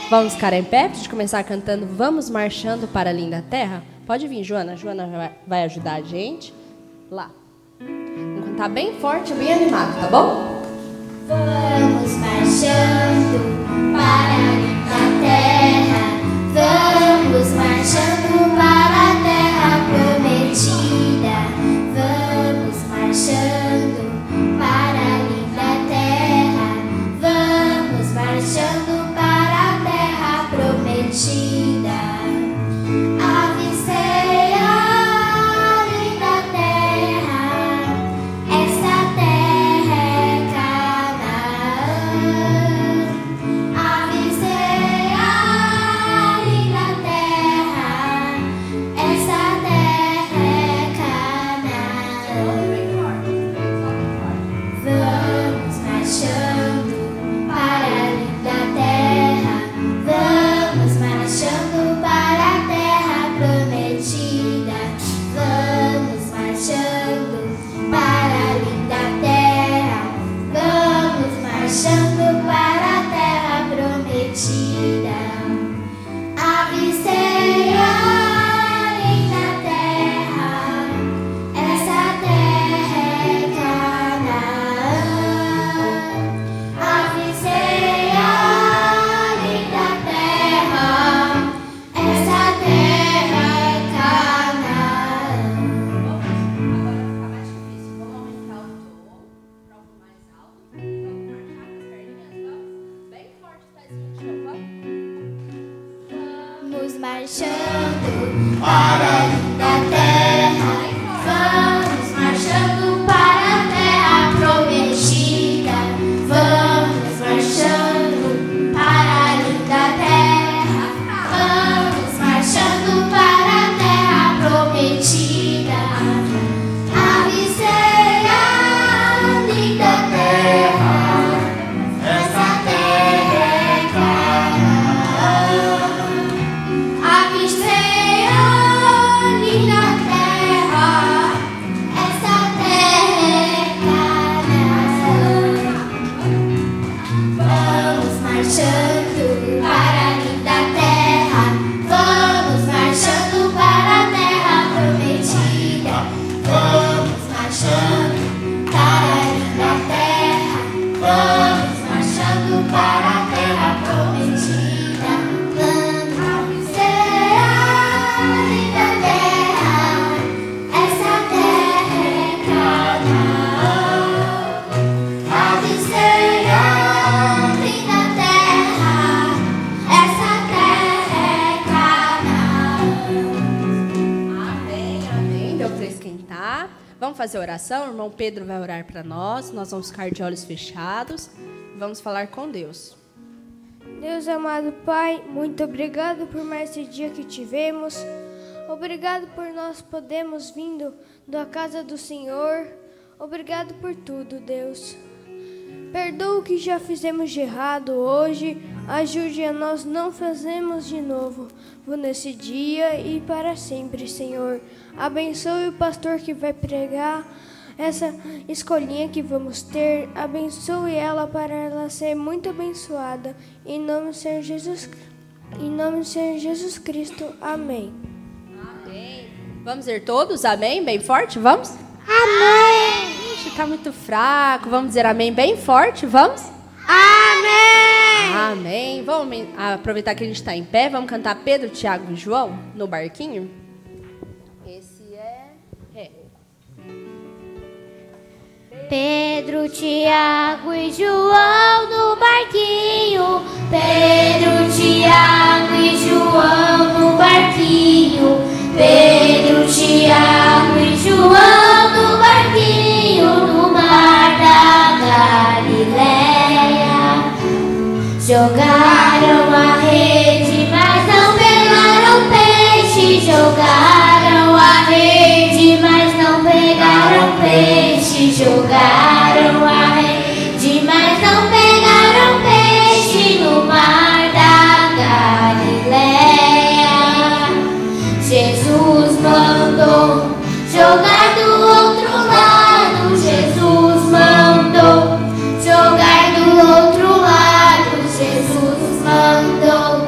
Vamos ficar em pé para começar cantando Vamos Marchando para a Linda Terra? Pode vir, Joana. Joana vai ajudar a gente lá. Vamos cantar bem forte, bem animado, tá bom? Vamos marchando para a linda terra. Vamos marchando para a terra prometida. Vamos marchando para a linda terra. Vamos marchando para a terra prometida. Avistei a linda terra. Essa terra é Canaã. Avistei a linda terra. Essa terra é Canaã. Vamos marchando para a linda terra. Vamos marchando para a terra prometida. Vamos marchando para a linda terra. Vamos marchando para a terra prometida. Avistei a linda terra. Essa terra é Canaã. Avistei a linda terra. Essa terra é Canaã. Agora vai ficar mais difícil. Vamos aumentar o tom para algo mais alto. Vamos marchar com as perninhas, vamos? Bem forte os pezinhos no chão, vamos? Vamos marchando para a linda terra. Vamos marchando para a terra prometida. Vamos marchando para a linda terra. Vamos marchando para a terra prometida. Avistei a linda terra. Essa terra é Canaã. Avistei a linda terra. Essa terra é Canaã. Vamos marchando para a linda terra. Vamos marchando para a terra prometida. Vamos marchando para a linda terra. Vamos marchando para a terra prometida. Vamos avistei a linda terra. Essa terra é Canaã. Avistei a linda terra. Essa terra é Canaã. Amém, amém. Deu para esquentar. Vamos fazer oração? O irmão Pedro vai orar para nós. Nós vamos ficar de olhos fechados. Vamos falar com Deus. Deus amado Pai, muito obrigado por mais esse dia que tivemos. Obrigado por nós podermos vindo da casa do Senhor. Obrigado por tudo, Deus. Perdoa o que já fizemos de errado hoje. Ajude a nós não fazermos de novo nesse dia e para sempre, Senhor. Abençoe o pastor que vai pregar essa escolinha que vamos ter. Abençoe ela para ela ser muito abençoada. Em nome do Senhor Jesus Cristo. Amém. Amém. Vamos dizer todos amém? Bem forte, vamos? Amém. Ixi, tá muito fraco. Vamos dizer amém bem forte, vamos? Amém. Amém. Vamos aproveitar que a gente está em pé. Vamos cantar Pedro, Tiago e João no barquinho? Esse é Ré. Pedro, Tiago e João no barquinho. Pedro, Tiago e João no barquinho. Pedro, Tiago e João no barquinho no mar da Galileia. Jogaram a rede, mas não pegaram peixe. Jogaram a rede, mas não pegaram peixe. Jogaram a rede, mas não pegaram peixe no mar da Galileia. Jesus mandou jogar do outro lado. Jesus mandou jogar do outro lado. Jesus mandou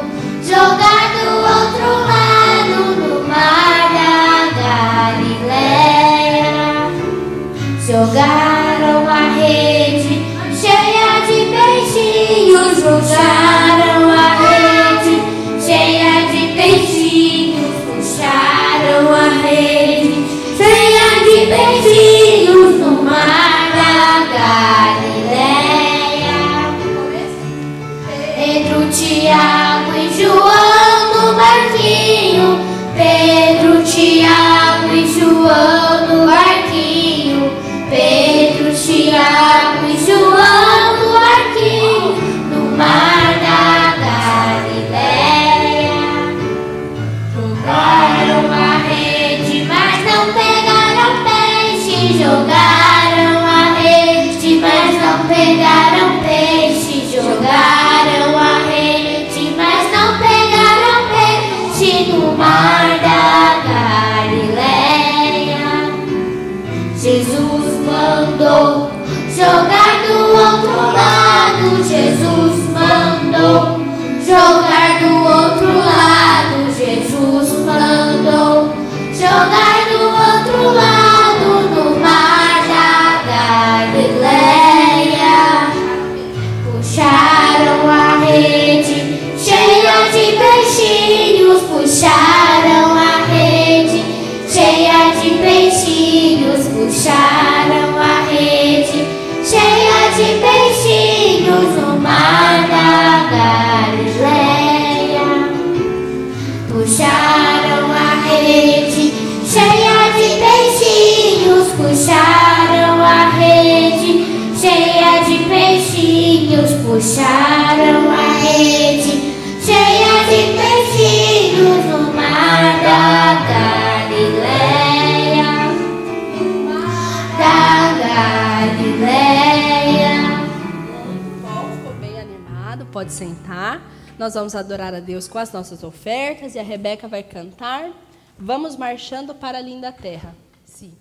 Tiago e João no barquinho. Pedro, Tiago e João no barquinho. Pedro, Tiago e João no barquinho, no mar da Galileia. Jogaram a rede, mas não pegaram peixe. Jogaram a rede, mas não pegaram peixe. Jogaram a rede, mas não pegaram peixe no mar da Galileia. Jesus mandou jogar do outro lado. Jesus mandou jogar do outro lado. Jesus mandou jogar do outro lado, no mar da Galileia. Puxaram a rede cheia de peixinhos. Puxaram a rede cheia de peixinhos. Puxaram a rede cheia de peixinhos, no mar da Galileia. Puxaram a rede cheia de peixinhos. Puxaram a rede cheia de peixinhos. Puxaram a rede cheia de peixinhos, no mar da Galileia. Bom, ficou bem animado, pode sentar. Nós vamos adorar a Deus com as nossas ofertas e a Rebeca vai cantar Vamos Marchando para a Linda Terra. Sim.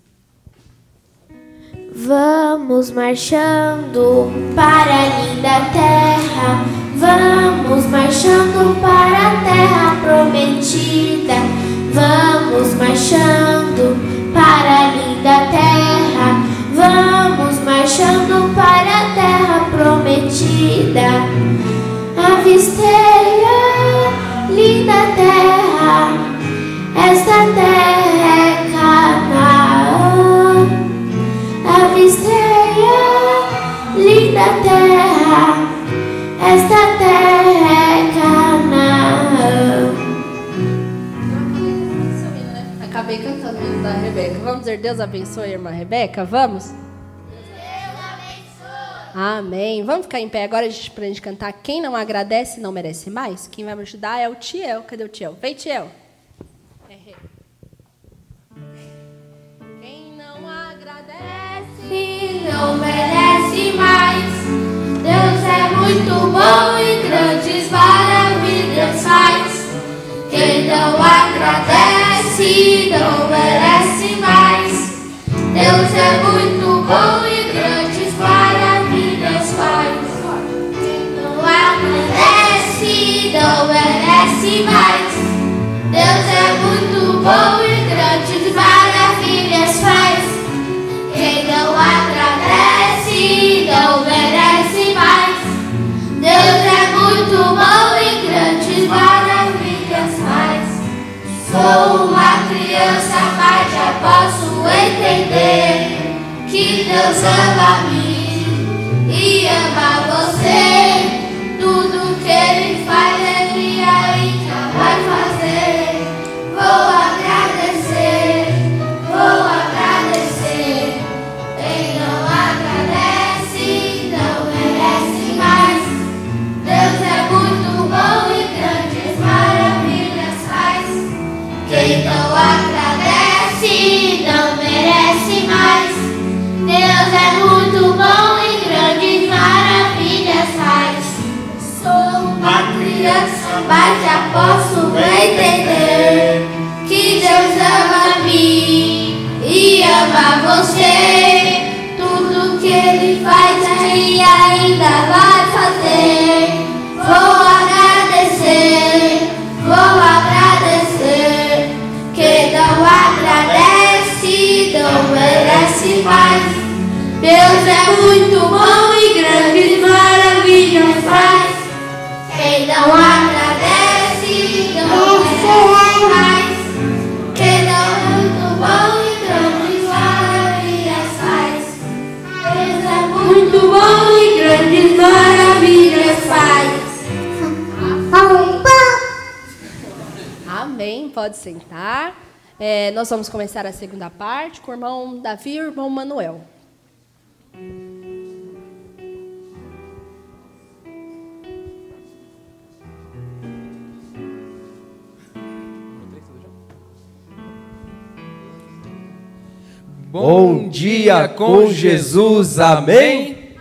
Vamos marchando para a linda terra. Vamos marchando para a terra prometida. Vamos marchando para a linda terra. Vamos marchando para a terra prometida. Avistei a linda terra. Esta terra é Canaã. Avistei a linda terra. Esta terra é Canaã. Acabei cantando o hino da Rebeca. Vamos dizer Deus abençoe a irmã Rebeca? Vamos? Deus abençoe. Amém. Vamos ficar em pé agora para a gente cantar Quem Não Agradece Não Merece Mais? Quem vai me ajudar é o Tiel. Cadê o Tiel? Vem, Tiel. Quem não agradece Não merece mais. Deus é muito bom e grandes maravilhas faz. Quem não agradece não merece mais. Deus é muito bom e grandes maravilhas faz. Quem não agradece não merece mais. Deus é muito bom e grandes maravilhas faz. Quem não agradece não merece mais. Deus é muito bom e grandes maravilhas faz. Sou uma criança, mas já posso entender que Deus ama-me e ama você. Tudo que Ele faz, Ele ainda vai fazer. Vou agradecer, vou agradecer. Quem não agradece não merece mais. Deus é muito bom e grandes maravilhas faz. Quem não agradece não merece mais. Deus é muito bom e grandes maravilhas faz. Sou uma criança, mas já posso entender que Deus ama-me e ama você. Tudo que Ele faz, Ele ainda vai fazer. Vou agradecer, vou agradecer. Quem não agradece não merece mais. Deus é muito bom e grandes maravilhas faz. Quem não agradece não merece mais. Quem não é muito bom e grandes maravilhas faz. Deus é muito bom e grandes maravilhas faz. Amém. Pode sentar. Nós vamos começar a segunda parte com o irmão Davi e o irmão Manuel. Bom dia com Jesus, amém?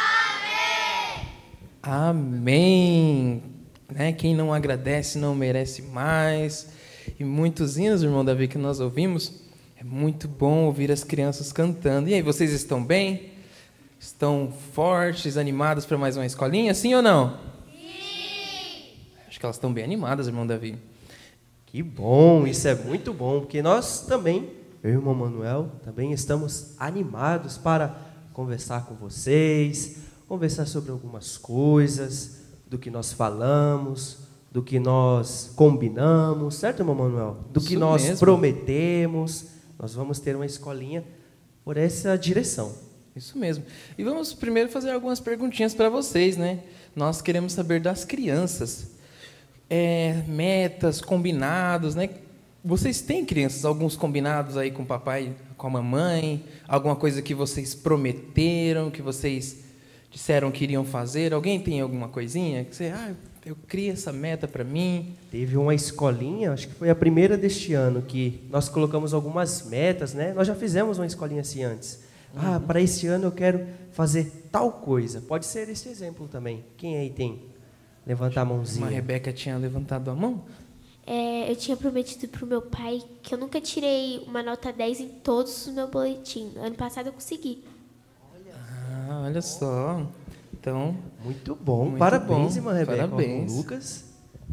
Amém! Amém! Né? Quem não agradece não merece mais. E muitos hinos, irmão Davi, que nós ouvimos, é muito bom ouvir as crianças cantando. E aí, vocês estão bem? Estão fortes, animadas para mais uma escolinha, sim ou não? Sim! Acho que elas estão bem animadas, irmão Davi. Que bom, isso é muito bom, porque nós também, eu e o irmão Manuel, também estamos animados para conversar com vocês, conversar sobre algumas coisas, do que nós falamos, do que nós combinamos, certo, irmão Manuel? Do que nós prometemos. Nós vamos ter uma escolinha por essa direção. Isso mesmo. E vamos primeiro fazer algumas perguntinhas para vocês, né? Nós queremos saber das crianças. Metas, combinados, né? Vocês têm, crianças, alguns combinados aí com o papai, com a mamãe? Alguma coisa que vocês prometeram, que vocês disseram que iriam fazer? Alguém tem alguma coisinha? Que você, eu criei essa meta para mim. Teve uma escolinha, acho que foi a primeira deste ano, que nós colocamos algumas metas, né? Nós já fizemos uma escolinha assim antes. Para esse ano eu quero fazer tal coisa. Pode ser esse exemplo também. Quem aí tem? Levantar a mãozinha. A Rebeca tinha levantado a mão. Eu tinha prometido para o meu pai que eu nunca tirei uma nota 10 em todos os meus boletins. Ano passado eu consegui. Olha só. Então, muito bom. Muito Parabéns, bom. Irmã Rebeca. Parabéns. Lucas?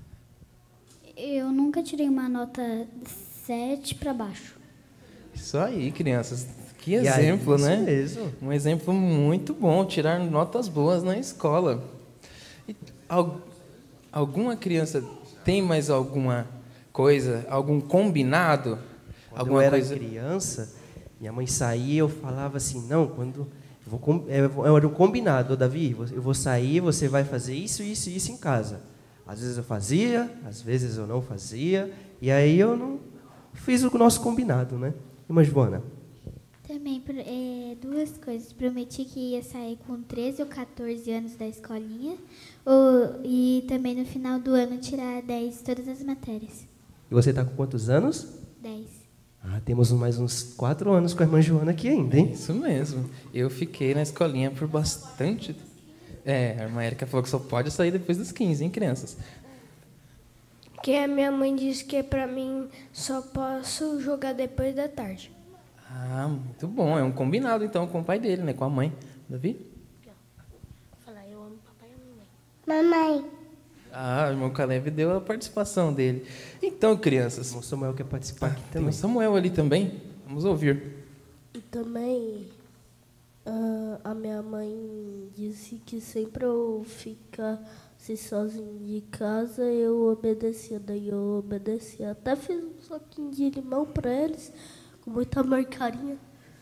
Eu nunca tirei uma nota 7 para baixo. Isso aí, crianças. Que exemplo, aí, né? Isso mesmo. Um exemplo muito bom, tirar notas boas na escola. E alguma criança tem mais alguma coisa, algum combinado? Quando alguma eu era coisa? criança, minha mãe saía, eu falava assim, não, era um combinado, Davi, eu vou sair, você vai fazer isso, isso e isso em casa. Às vezes eu fazia, às vezes eu não fazia, e aí eu não fiz o nosso combinado, né? Irmã Joana? Também, duas coisas. Prometi que ia sair com 13 ou 14 anos da escolinha e também no final do ano tirar 10 em todas as matérias. E você está com quantos anos? 10. Temos mais uns 4 anos com a irmã Joana aqui ainda, hein? Isso mesmo. Eu fiquei na escolinha por bastante... a irmã Érica falou que só pode sair depois dos 15, hein, crianças? Porque a minha mãe disse que para mim só posso jogar depois da tarde. Muito bom. É um combinado, então, com o pai dele, né? Com a mãe. Davi? Vou falar, eu amo papai e a mamãe. Mamãe. O irmão Caleb deu a participação dele. Então, crianças... O Samuel quer participar aqui Tem também. o Samuel ali também. Vamos ouvir. E também, a minha mãe disse que sempre eu ficasse sozinho de casa, eu obedecia. Daí eu obedecia. Até fiz um soquinho de limão para eles, com muita marcarinha.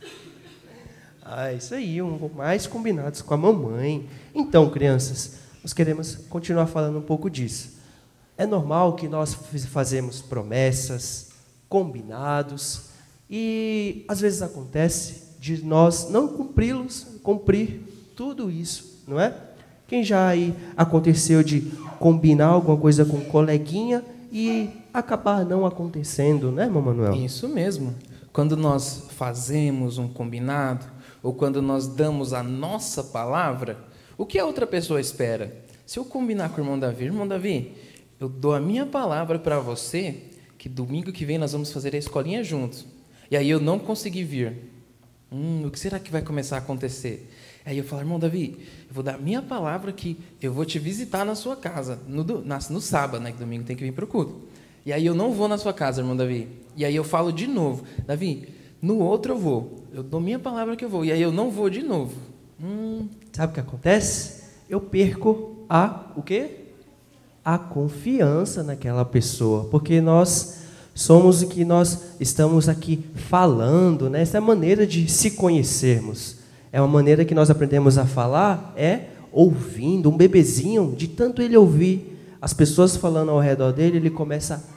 Isso aí, mais combinados com a mamãe. Então, crianças, nós queremos continuar falando um pouco disso. É normal que nós fazemos promessas, combinados, e às vezes acontece de nós não cumprir tudo isso, não é? Quem já aí aconteceu de combinar alguma coisa com um coleguinha e acabar não acontecendo, né, irmão Manuel? Isso mesmo. Quando nós fazemos um combinado, ou quando nós damos a nossa palavra, o que a outra pessoa espera? Se eu combinar com o irmão Davi, eu dou a minha palavra para você, que domingo que vem nós vamos fazer a escolinha juntos. E aí eu não consegui vir. O que será que vai começar a acontecer? Aí eu falo, irmão Davi, eu vou dar a minha palavra que eu vou te visitar na sua casa, no sábado, né, que domingo tem que vir para o culto. E aí eu não vou na sua casa, irmão Davi. E aí eu falo de novo, Davi, no outro eu vou. Eu dou minha palavra que eu vou. E aí eu não vou de novo. Sabe o que acontece? Eu perco o quê? A confiança naquela pessoa. Porque nós somos o que nós estamos aqui falando, né? Essa é a maneira de se conhecermos. É uma maneira que nós aprendemos a falar, ouvindo. Um bebezinho, de tanto ele ouvir as pessoas falando ao redor dele, ele começa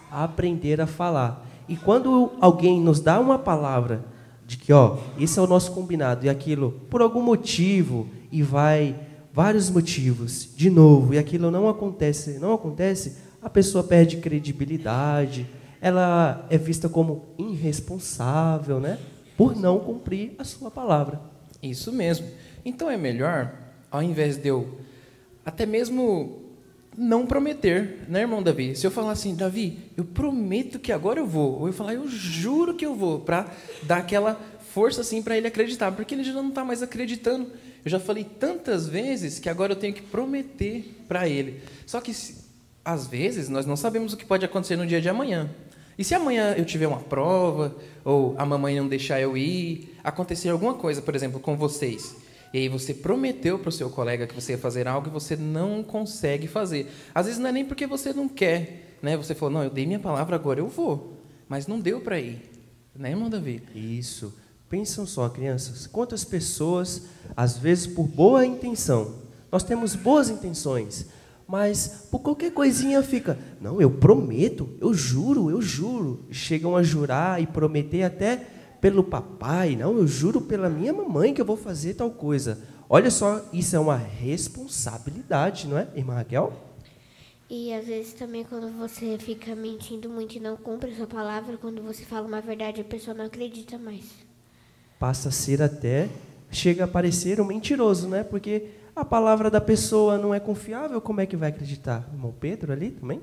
a aprender a falar. E quando alguém nos dá uma palavra de que, esse é o nosso combinado, e aquilo, por algum motivo, e vai vários motivos, de novo, e aquilo não acontece, a pessoa perde credibilidade, ela é vista como irresponsável, né? Por não cumprir a sua palavra. Isso mesmo. Então é melhor, ao invés de eu até mesmo não prometer, né, irmão Davi? Se eu falar assim, Davi, eu prometo que agora eu vou, ou eu falar, eu juro que eu vou, para dar aquela força assim para ele acreditar, porque ele já não está mais acreditando. Eu já falei tantas vezes que agora eu tenho que prometer para ele. Só que, às vezes, nós não sabemos o que pode acontecer no dia de amanhã. E se amanhã eu tiver uma prova, ou a mamãe não deixar eu ir, acontecer alguma coisa, por exemplo, com vocês, e aí você prometeu para o seu colega que você ia fazer algo e você não consegue fazer. Às vezes não é nem porque você não quer, né? Você falou, não, eu dei minha palavra, agora eu vou. Mas não deu para ir. Né, irmão Davi? Isso. Pensam só, crianças, quantas pessoas, às vezes por boa intenção, nós temos boas intenções, mas por qualquer coisinha fica, não, eu prometo, eu juro. Chegam a jurar e prometer até pelo papai, não, eu juro pela minha mamãe que eu vou fazer tal coisa. Olha só, isso é uma responsabilidade, não é, irmã Raquel? E às vezes também quando você fica mentindo muito e não cumpre a sua palavra, quando você fala uma verdade, a pessoa não acredita mais. Passa a ser até, chega a parecer um mentiroso, né? Porque a palavra da pessoa não é confiável, como é que vai acreditar? Irmão Pedro ali também?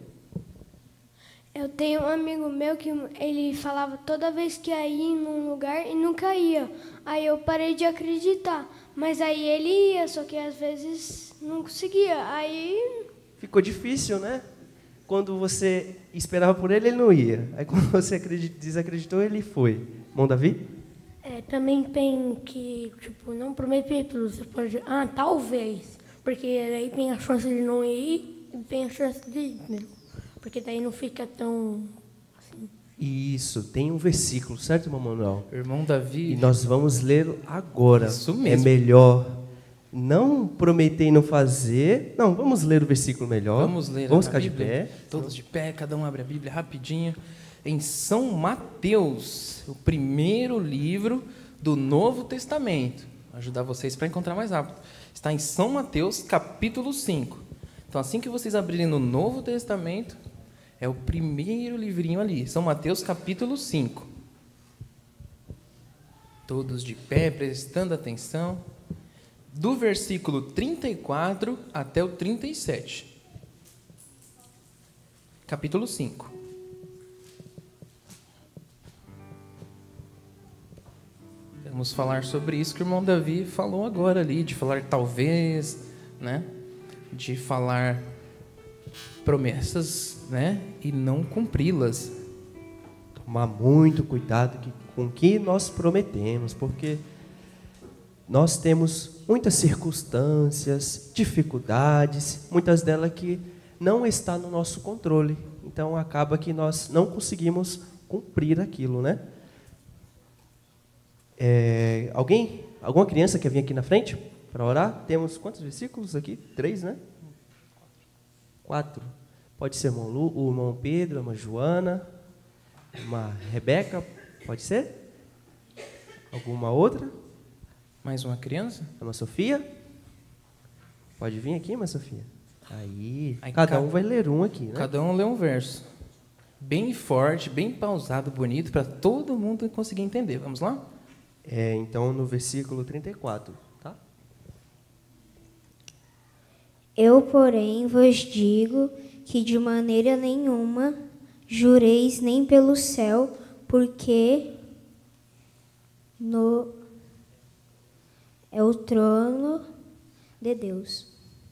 Eu tenho um amigo meu que ele falava toda vez que ia ir num lugar e nunca ia. Aí eu parei de acreditar. Mas aí ele ia, só que às vezes não conseguia. Aí... Ficou difícil, né? Quando você esperava por ele, ele não ia. Aí quando você desacreditou, ele foi. Irmão Davi? Também tem que, não prometer tudo. Você pode, talvez. Porque aí tem a chance de não ir e tem a chance de ir, entendeu? Porque daí não fica tão assim. Isso, tem um versículo, certo, irmão Manuel? Irmão Davi. E nós vamos lê-lo agora. Isso mesmo. É melhor não prometer e não fazer. Não, vamos ler o versículo melhor. Vamos ler. Vamos ficar de pé. Todos de pé, cada um abre a Bíblia rapidinho. Em São Mateus, o primeiro livro do Novo Testamento. Vou ajudar vocês para encontrar mais rápido. Está em São Mateus, capítulo 5. Então, assim que vocês abrirem no Novo Testamento, é o primeiro livrinho ali. São Mateus, capítulo 5. Todos de pé, prestando atenção. Do versículo 34 até o 37. Capítulo 5. Vamos falar sobre isso que o irmão Davi falou agora ali, de falar talvez, né? De falar promessas, né? E não cumpri-las. Tomar muito cuidado com o que nós prometemos, porque nós temos muitas circunstâncias, dificuldades, muitas delas que não estão no nosso controle. Então, acaba que nós não conseguimos cumprir aquilo, né? Alguma criança quer vir aqui na frente para orar? Temos quantos versículos aqui? 3, né? 4. Pode ser o irmão Pedro, a irmã Joana, a irmã Rebeca, pode ser? Alguma outra? Mais uma criança? A irmã Sofia? Pode vir aqui, irmã Sofia? Aí Aí cada um vai ler um aqui, né? Cada um lê um verso. Bem forte, bem pausado, bonito, para todo mundo conseguir entender. Vamos lá? Então, no versículo 34, tá? Eu, porém, vos digo que de maneira nenhuma jureis nem pelo céu, porque é o trono de Deus.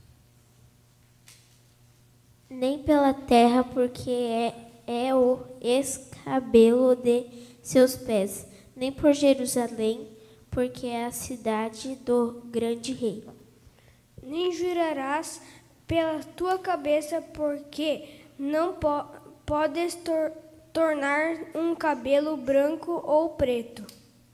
Nem pela terra, porque é o escabelo de seus pés. Nem por Jerusalém, porque é a cidade do grande rei. Nem jurarás pela tua cabeça, porque não podes tornar um cabelo branco ou preto.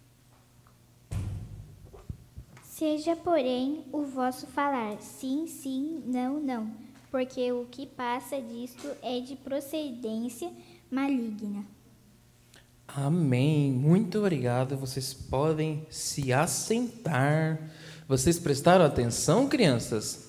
Seja, porém, o vosso falar sim, sim, não, não, porque o que passa disto é de procedência maligna. Amém. Muito obrigado. Vocês podem se assentar. Vocês prestaram atenção, crianças?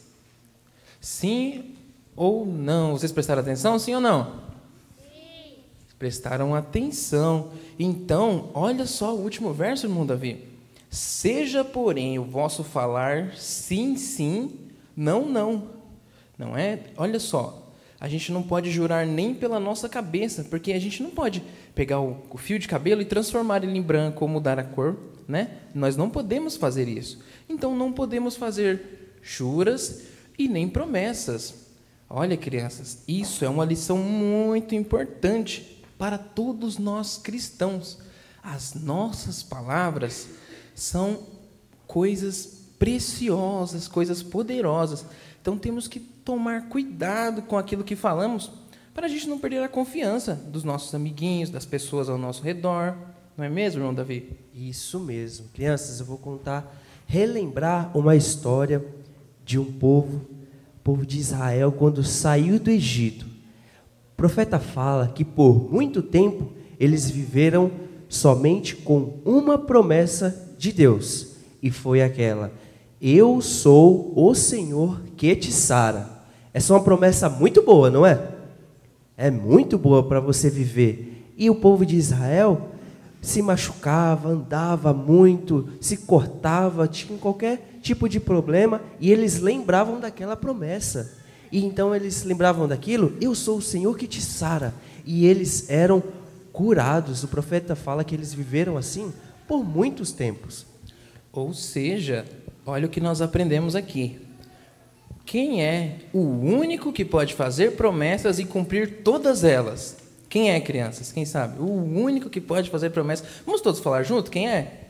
Sim ou não? Vocês prestaram atenção, sim ou não? Sim. Prestaram atenção. Então, olha só o último verso, irmão Davi. Seja, porém, o vosso falar sim, sim, não, não. Não é? Olha só. A gente não pode jurar nem pela nossa cabeça, porque a gente não pode pegar o fio de cabelo e transformar ele em branco ou mudar a cor, né? Nós não podemos fazer isso. Então, não podemos fazer juras e nem promessas. Olha, crianças, isso é uma lição muito importante para todos nós cristãos. As nossas palavras são coisas preciosas, coisas poderosas. Então, temos que tomar cuidado com aquilo que falamos para a gente não perder a confiança dos nossos amiguinhos, das pessoas ao nosso redor. Não é mesmo, irmão Davi? Isso mesmo. Crianças, eu vou relembrar uma história de um povo, o povo de Israel, quando saiu do Egito. O profeta fala que por muito tempo eles viveram somente com uma promessa de Deus, e foi aquela: eu sou o Senhor que te sara. Essa é uma promessa muito boa, não é? É muito boa para você viver. E o povo de Israel se machucava, andava muito, se cortava, tinha qualquer tipo de problema, e eles lembravam daquela promessa. E então eles lembravam daquilo: eu sou o Senhor que te sara. E eles eram curados. O profeta fala que eles viveram assim por muitos tempos. Ou seja, olha o que nós aprendemos aqui. Quem é o único que pode fazer promessas e cumprir todas elas? Quem é, crianças? Quem sabe? O único que pode fazer promessas. Vamos todos falar junto? Quem é?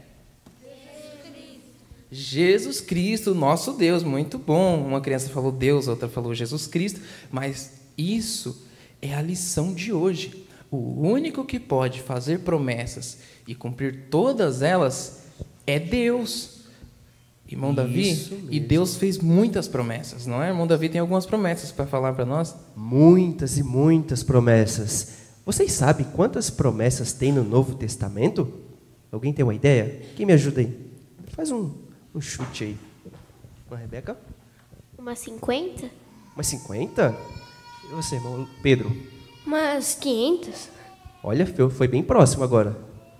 Jesus Cristo, nosso Deus. Muito bom. Uma criança falou Deus, outra falou Jesus Cristo. Mas isso é a lição de hoje. O único que pode fazer promessas e cumprir todas elas é Deus. Irmão Davi, e Deus fez muitas promessas, não é? Irmão Davi tem algumas promessas para falar para nós? Muitas e muitas promessas. Vocês sabem quantas promessas tem no Novo Testamento? Alguém tem uma ideia? Quem me ajuda aí? Faz um chute aí. Uma Rebeca? Umas 50? Umas 50? E você, irmão Pedro? Umas 500. Olha, foi bem próximo agora.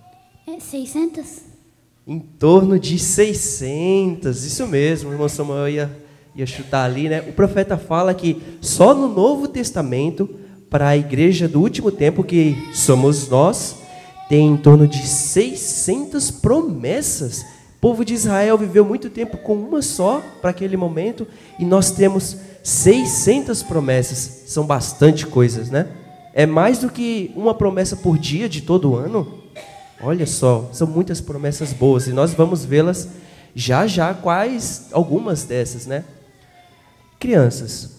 600? Em torno de 600, isso mesmo, o irmão Samuel ia chutar ali, né? O profeta fala que só no Novo Testamento, para a igreja do último tempo, que somos nós, tem em torno de 600 promessas. O povo de Israel viveu muito tempo com uma só para aquele momento, e nós temos 600 promessas. São bastante coisas, né? É mais do que uma promessa por dia de todo ano. Olha só, são muitas promessas boas, e nós vamos vê-las já, quais algumas dessas, né? Crianças,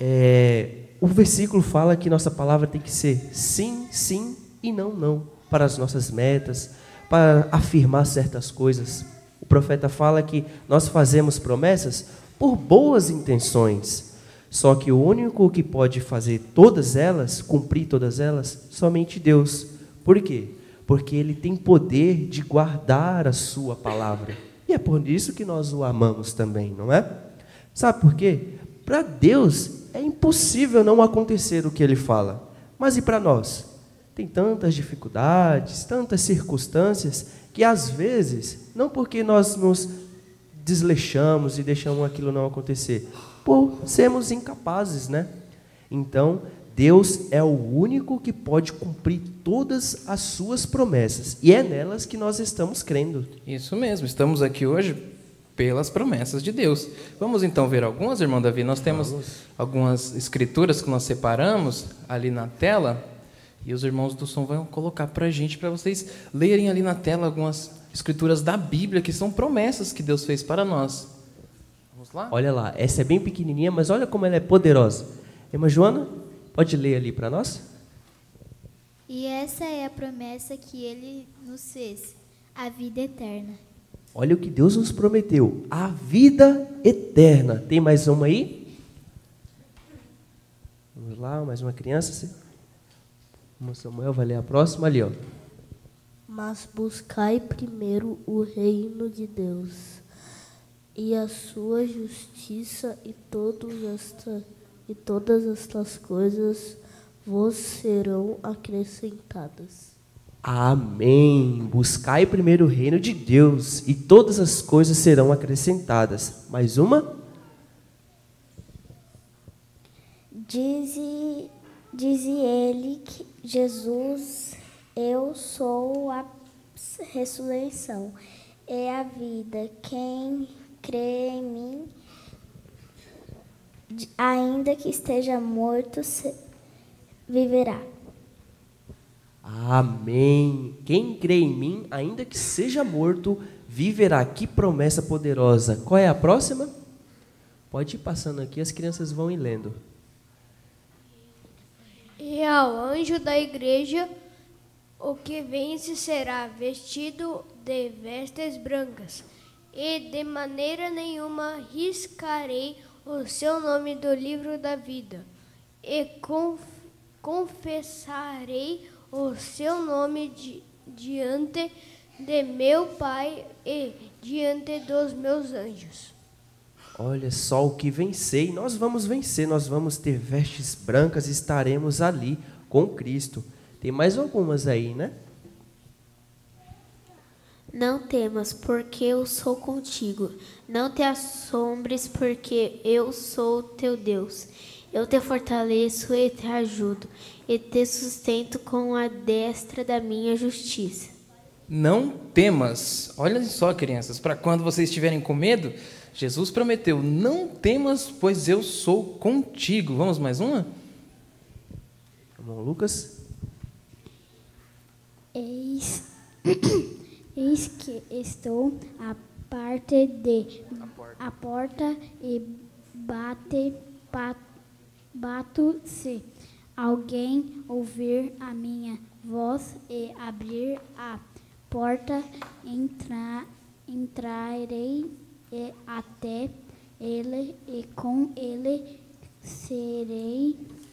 o versículo fala que nossa palavra tem que ser sim, sim e não, não, para as nossas metas, para afirmar certas coisas. O profeta fala que nós fazemos promessas por boas intenções, só que o único que pode fazer todas elas, cumprir todas elas, somente Deus. Por quê? Porque Ele tem poder de guardar a sua palavra. E é por isso que nós o amamos também, não é? Sabe por quê? Para Deus é impossível não acontecer o que Ele fala. Mas e para nós? Tem tantas dificuldades, tantas circunstâncias, que às vezes, não porque nós nos desleixamos e deixamos aquilo não acontecer, por sermos incapazes, né? Então, Deus é o único que pode cumprir todas as suas promessas. E é nelas que nós estamos crendo. Isso mesmo, estamos aqui hoje pelas promessas de Deus. Vamos então ver algumas, irmão Davi? Nós temos algumas escrituras que nós separamos ali na tela, e os irmãos do som vão colocar para a gente, para vocês lerem ali na tela algumas escrituras da Bíblia, que são promessas que Deus fez para nós. Vamos lá? Olha lá, essa é bem pequenininha, mas olha como ela é poderosa. Irmã Joana, pode ler ali para nós? E essa é a promessa que Ele nos fez, a vida eterna. Olha o que Deus nos prometeu, a vida eterna. Tem mais uma aí? Vamos lá, mais uma criança. O Samuel vai ler a próxima ali, ó. Mas buscai primeiro o reino de Deus e a sua justiça, e todas estas coisas vos serão acrescentadas. Amém. Buscai primeiro o reino de Deus e todas as coisas serão acrescentadas. Mais uma? Dize ele que Jesus, eu sou a ressurreição e a vida. Quem crê em mim, ainda que esteja morto, viverá. Amém. Quem crê em mim, ainda que seja morto, viverá. Que promessa poderosa. Qual é a próxima? Pode ir passando aqui, as crianças vão ir lendo. E ao anjo da igreja, o que vence será vestido de vestes brancas, e de maneira nenhuma riscarei o seu nome do livro da vida, e confessarei o seu nome diante de meu Pai e diante dos meus anjos. Olha só o que vencer, e nós vamos vencer, nós vamos ter vestes brancas e estaremos ali com Cristo. Tem mais algumas aí, né? Não temas, porque eu sou contigo. Não te assombres, porque eu sou teu Deus. Eu te fortaleço e te ajudo, e te sustento com a destra da minha justiça. Não temas. Olha só, crianças, para quando vocês estiverem com medo, Jesus prometeu: não temas, pois eu sou contigo. Vamos mais uma? Vamos, Lucas. Eis que estou à porta e bato, se alguém ouvir a minha voz e abrir a porta, entrarei até ele e com ele cearei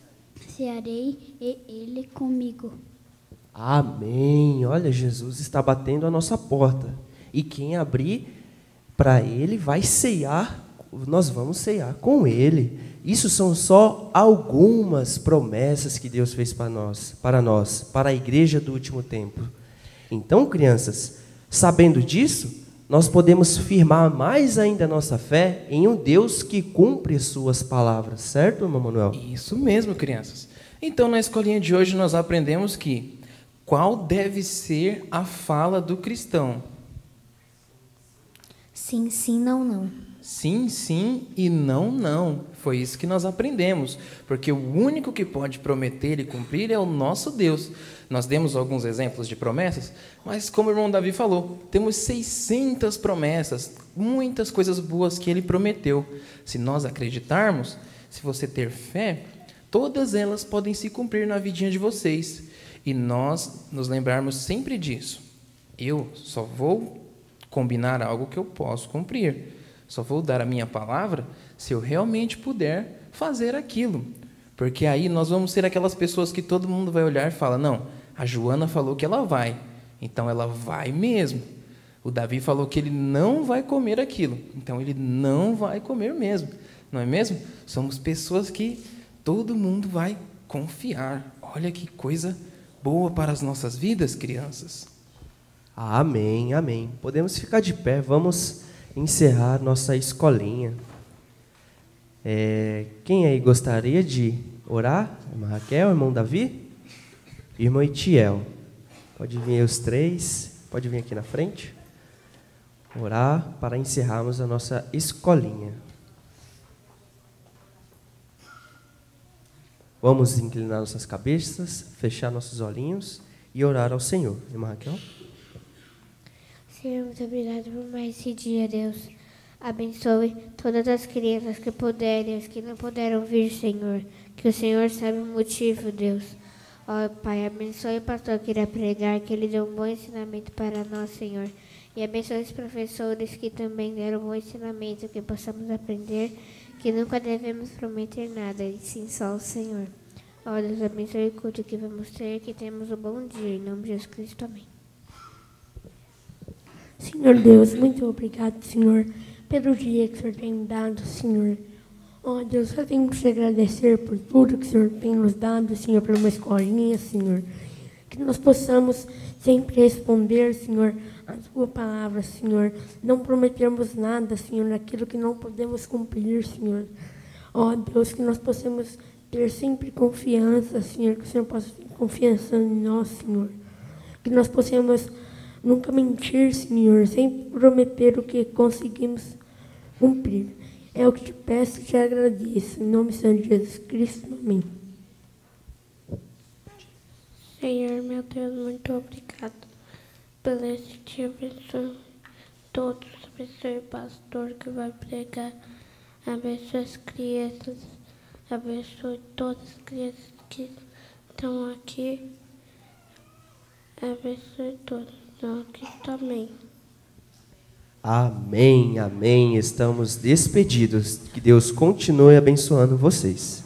e ele comigo. Amém. Olha, Jesus está batendo a nossa porta. E quem abrir para ele vai ceiar, nós vamos ceiar com ele. Isso são só algumas promessas que Deus fez para nós, para a igreja do último tempo. Então, crianças, sabendo disso, nós podemos firmar mais ainda a nossa fé em um Deus que cumpre suas palavras, certo, irmão Manuel? Isso mesmo, crianças. Então, na escolinha de hoje, nós aprendemos que qual deve ser a fala do cristão? Sim, sim, não, não. Sim, sim e não, não. Foi isso que nós aprendemos. Porque o único que pode prometer e cumprir é o nosso Deus. Nós demos alguns exemplos de promessas, mas como o irmão Davi falou, temos 600 promessas, muitas coisas boas que ele prometeu. Se nós acreditarmos, se você ter fé, todas elas podem se cumprir na vidinha de vocês. E nós nos lembrarmos sempre disso. Eu só vou combinar algo que eu posso cumprir. Só vou dar a minha palavra se eu realmente puder fazer aquilo. Porque aí nós vamos ser aquelas pessoas que todo mundo vai olhar e fala: não, a Joana falou que ela vai, então ela vai mesmo. O Davi falou que ele não vai comer aquilo, então ele não vai comer mesmo. Não é mesmo? Somos pessoas que todo mundo vai confiar. Olha que coisa boa para as nossas vidas, crianças. Amém, amém. Podemos ficar de pé, vamos encerrar nossa escolinha. Quem aí gostaria de orar? Irmã Raquel, irmão Davi? Irmão Itiel. Pode vir aí os três, pode vir aqui na frente. Orar para encerrarmos a nossa escolinha. Vamos inclinar nossas cabeças, fechar nossos olhinhos e orar ao Senhor. Irmã Raquel? Senhor, muito obrigado por mais esse dia, Deus. Abençoe todas as crianças que puderem, as que não puderam vir, Senhor. Que o Senhor sabe o motivo, Deus. Ó, Pai, abençoe o pastor que irá pregar, que ele dê um bom ensinamento para nós, Senhor. E abençoe os professores que também deram um bom ensinamento, que possamos aprender que nunca devemos prometer nada, e sim só o Senhor. Ó Deus, abençoe o culto que vamos ter, que temos um bom dia. Em nome de Jesus Cristo, amém. Senhor Deus, muito obrigado, Senhor, pelo dia que o Senhor tem dado, Senhor. Ó Deus, só tenho que te agradecer por tudo que o Senhor tem nos dado, Senhor, por uma escolinha, Senhor. Que nós possamos sempre responder, Senhor, a tua palavra, Senhor. Não prometermos nada, Senhor, naquilo que não podemos cumprir, Senhor. Ó Deus, que nós possamos ter sempre confiança, Senhor, que o Senhor possa ter confiança em nós, Senhor. Que nós possamos nunca mentir, Senhor, sempre prometer o que conseguimos cumprir. É o que te peço e te agradeço. Em nome de Jesus Cristo, amém. Senhor, meu Deus, muito obrigado por esse dia. Abençoe todos, abençoe o pastor que vai pregar, abençoe as crianças, abençoe todas as crianças que estão aqui, abençoe todos, então aqui também. Amém, amém. Estamos despedidos. Que Deus continue abençoando vocês.